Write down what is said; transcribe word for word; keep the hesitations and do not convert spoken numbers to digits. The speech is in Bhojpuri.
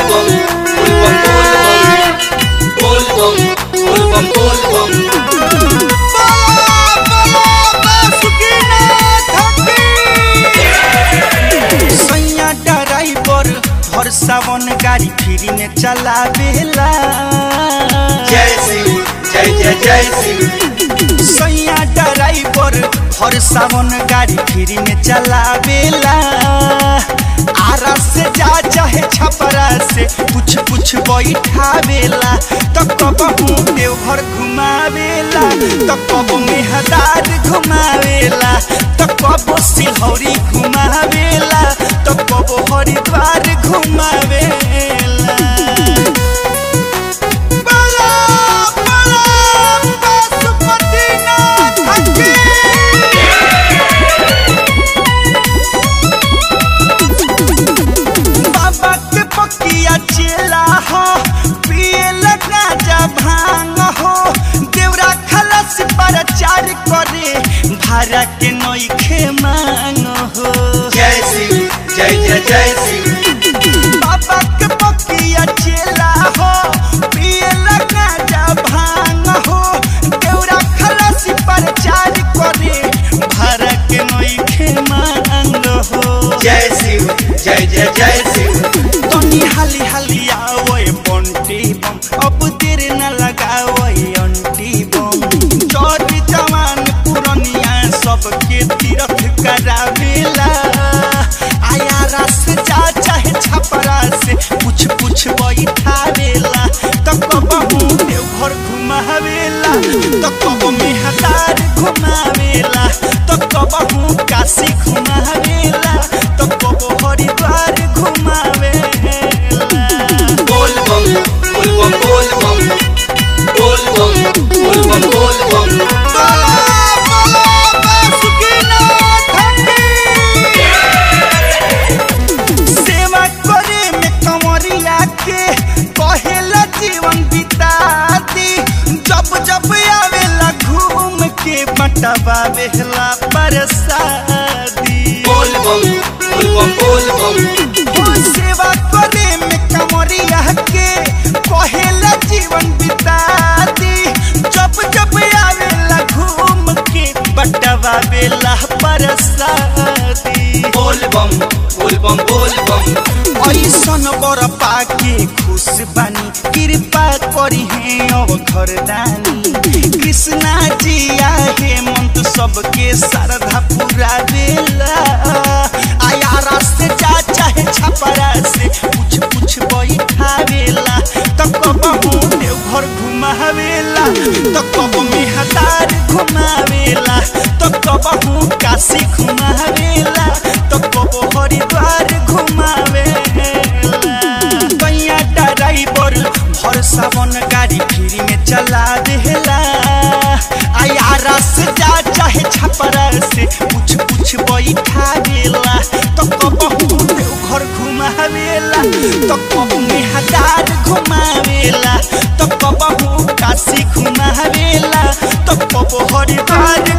सावन गाड़ी फ्री में चलावेला। जय शिव जय जय जय शिव। सैया ड्राइवर हर सावन गाड़ी फ्री में चलावेला। आरा से जा चाहे छपरा से कुछ कुछ बैठावेला। तो कबहू देवघर घुमावेला, तो कब मेहदार घुमावेला, तो कब सिलौरी घुमावेला, तो कब हरिद्वार घुमावेला। बला बला पशुपतिनाथ की बाबा के पकिया चेला हो, पिए लगा जा भांग हो। देवरा खलस प्रचार करे, भाड़ा के नइखे मांग हो। जय शिव जय जय जय शिव। बाबा के पकिया चेला हो, पिए लगा जा भांग हो। देवरा खलस प्रचार करे, भाड़ा के नइखे मांग हो। जय शिव जय जय जय शिव। तनी हाली हाली आवै बंटी बम, अब देर न लगावै अंटी बम। चोर जवान पुरनिया सबके तीरथ करावेला। आया रस जा चाहे छपरा से कुछ कुछ बैठावेला। तो कबहू देवघर घुमावेला, तो कब मेहदार घुमावेला, तो कबहू काशी घुमावेला, तो कब हरिद्वार घुमावेला। बोल बम बोल बम बोल बम बोल बम बोल बम बोल बम। बला बला पशुपतिनाथ की सेवा करे में कंवरिया के कहेला जीवन बिता दी। जब जब आवेला घूम के बटवावेला प्रसादी। बोल बम बोल बम बोल बम। ओ सेवा करे में कंवरिया के कहेला जीवन बिता दी। जब जब आवेला घूम के बटवावेला प्रसादी। बोल बम बोल बम बोल बम। ऐसन बर पाके खुश बानी, कृपा करी है अब घरदानी। कृष्णा जी आहे मंत सबके श्रद्धा पूरा बेला। आया रास्ते जा चाहे छपरा से कुछ कुछ बैठावेला। तो कबहू देवघर घुमावेला, तो कब मेहदार घुमावेला, तो कबहू काशी घुमावेला, तो कब हरिद्वार घुमावेला। गैया ड्राइवर भर सावन गाड़ी फ्री में चला देला। आया रस जा चाहे छपरा से कुछ कुछ बैठावेला। तो कबहू देवघर घुमावेला, तो कब मेहदार घुमावेला, तो कबहू काशी घुमावेला, तो कब हरिद्वार